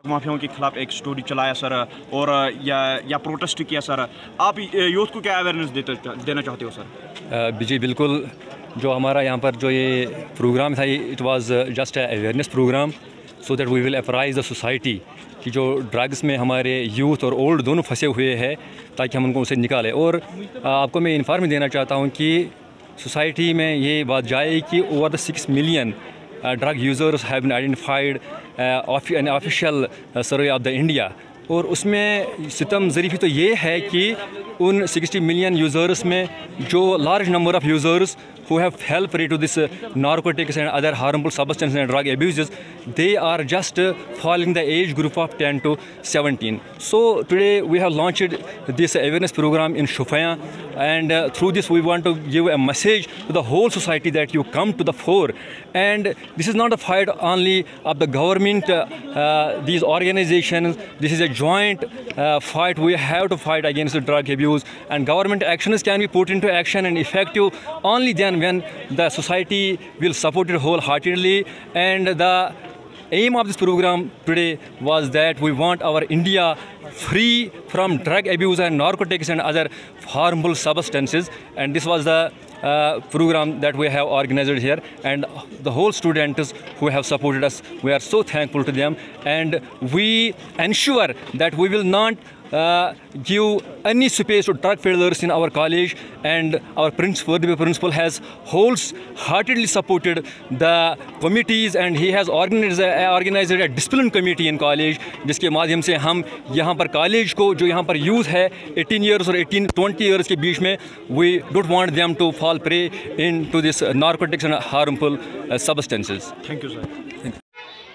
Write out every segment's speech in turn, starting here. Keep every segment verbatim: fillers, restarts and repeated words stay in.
माफियाओं के खिलाफ एक स्टोरी चलाया सर, और या या प्रोटेस्ट किया सर, आप यूथ को क्या अवेयरनेस देते देना चाहते हो सर? जी बिल्कुल, जो हमारा यहाँ पर जो ये प्रोग्राम था, it was just awareness program so that we will apprise the society कि जो ड्रग्स में हमारे यूथ और ओल्ड दोनों फंसे हुए हैं, ताकि हम उनको उसे निकालें। और आपको मैं इन्फॉर्म देना चाहता हूँ कि सोसाइटी में ये बात जाए कि over the six million drug users have been identified an official survey of the India. और उसमें सितम ज़रीफ़ी तो ये है कि उन सिक्सटी मिलियन यूज़र्स में जो large number of users who have fell prey to this uh, narcotics and other harmful substances and drug abuses, they are just uh, falling the age group of ten to seventeen. So today we have launched this awareness program in Shufaya, and uh, through this we want to give a message to the whole society that you come to the fore. And this is not a fight only of the government, uh, uh, these organizations. This is a joint uh, fight. We have to fight against the drug abuse, and government actions can be put into action and effective only then when the society will support it wholeheartedly. And the aim of this program today was that we want our India free from drug abuse and narcotics and other harmful substances. And this was the uh, program that we have organized here, and the whole students who have supported us, we are so thankful to them. And we ensure that we will not Uh, give any space to drug peddlers in our college, and our principal, the principal has wholeheartedly supported the committees, and he has organized a, organized a discipline committee in college, जिसके माध्यम से हम यहाँ पर college को जो यहाँ पर यूथ है eighteen years और eighteen twenty years के बीच में, we don't want them to fall prey into this narcotics and harmful uh, substances. Thank you, sir. Thank you.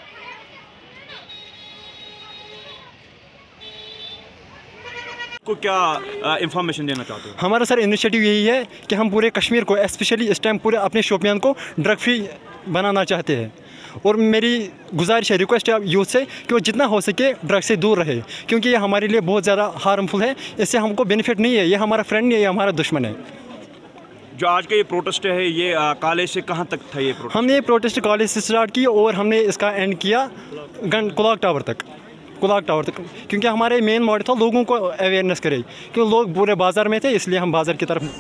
को क्या इंफॉर्मेशन देना चाहते हो? हमारा सर इनिशिएटिव यही है कि हम पूरे कश्मीर को, स्पेशली इस टाइम पूरे अपने शोपियान को ड्रग फ्री बनाना चाहते हैं। और मेरी गुजारिश है, रिक्वेस्ट है यूथ से कि वो जितना हो सके ड्रग से दूर रहे, क्योंकि ये हमारे लिए बहुत ज़्यादा हार्मफुल है। इससे हमको बेनिफिट नहीं है, ये हमारा फ्रेंड नहीं है, ये हमारा दुश्मन है। जो आज का ये प्रोटेस्ट है, ये कॉलेज से कहाँ तक था ये प्रोटेस्ट? हमने ये प्रोटेस्ट कॉलेज से स्टार्ट की और हमने इसका एंड किया गन क्लॉक टावर तक क्लॉक टावर तक क्योंकि हमारे मेन मोटिव था लोगों को अवेयरनेस करे, क्योंकि लोग पूरे बाज़ार में थे, इसलिए हम बाज़ार की तरफ।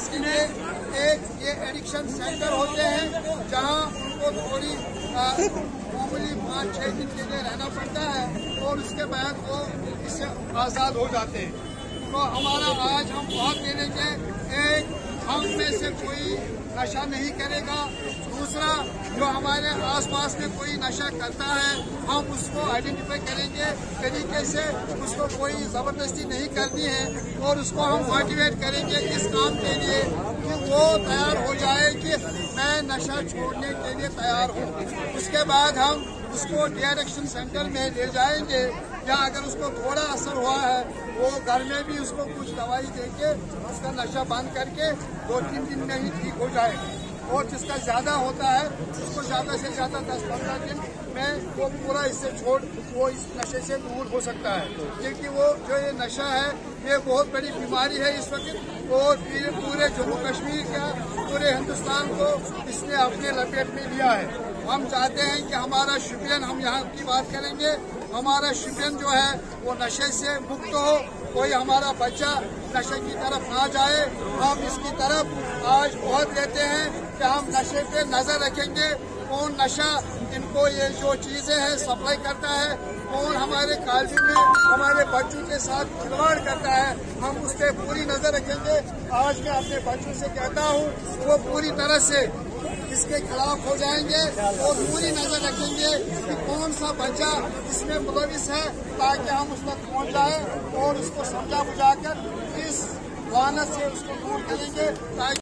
एक ये एडिक्शन सेंटर होते हैं जहां उनको थोड़ी मामूली पाँच छः दिन के लिए रहना पड़ता है और उसके बाद वो इससे आज़ाद हो जाते हैं। तो हमारा आज हम बहुत देने के, एक हम में से कोई नशा नहीं करेगा, दूसरा जो हमारे आसपास में कोई नशा करता है हम उसको आइडेंटिफाई करेंगे तरीके से, उसको कोई ज़बरदस्ती नहीं करनी है और उसको हम मोटिवेट करेंगे इस काम के लिए कि वो तैयार हो जाए कि मैं नशा छोड़ने के लिए तैयार हूँ। उसके बाद हम उसको डायरेक्शन सेंटर में ले जाएंगे, या अगर उसको थोड़ा असर हुआ है वो घर में भी उसको कुछ दवाई देके उसका नशा बंद करके दो तीन दिन में ही ठीक हो जाएगा। और जिसका ज़्यादा होता है उसको ज़्यादा से ज़्यादा दस पंद्रह दिन में वो पूरा इससे छोड़ वो इस नशे से दूर हो सकता है, क्योंकि वो जो ये नशा है ये बहुत बड़ी बीमारी है इस वक्त, और पूरे जम्मू कश्मीर का, पूरे हिंदुस्तान को इसने अपने लपेट में लिया है। हम चाहते हैं कि हमारा शुपियन, हम यहाँ की बात करेंगे, हमारा शुपियन जो है वो नशे से मुक्त हो, कोई हमारा बच्चा नशे की तरफ ना जाए। हम इसकी तरफ आज बहुत लेते हैं कि हम नशे पे नजर रखेंगे, कौन नशा इनको ये जो चीजें हैं सप्लाई करता है, कौन हमारे कॉलेज में हमारे बच्चों के साथ खिलवाड़ करता है, हम उस पर पूरी नजर रखेंगे। आज मैं अपने बच्चों से कहता हूँ वो पूरी तरह से इसके खिलाफ हो जाएंगे और पूरी नजर रखेंगे कि कौन सा बच्चा इसमें मुलविस है, ताकि हम उस तक पहुँच जाए और उसको समझा बुझाकर इस लानत से उसको दूर करेंगे।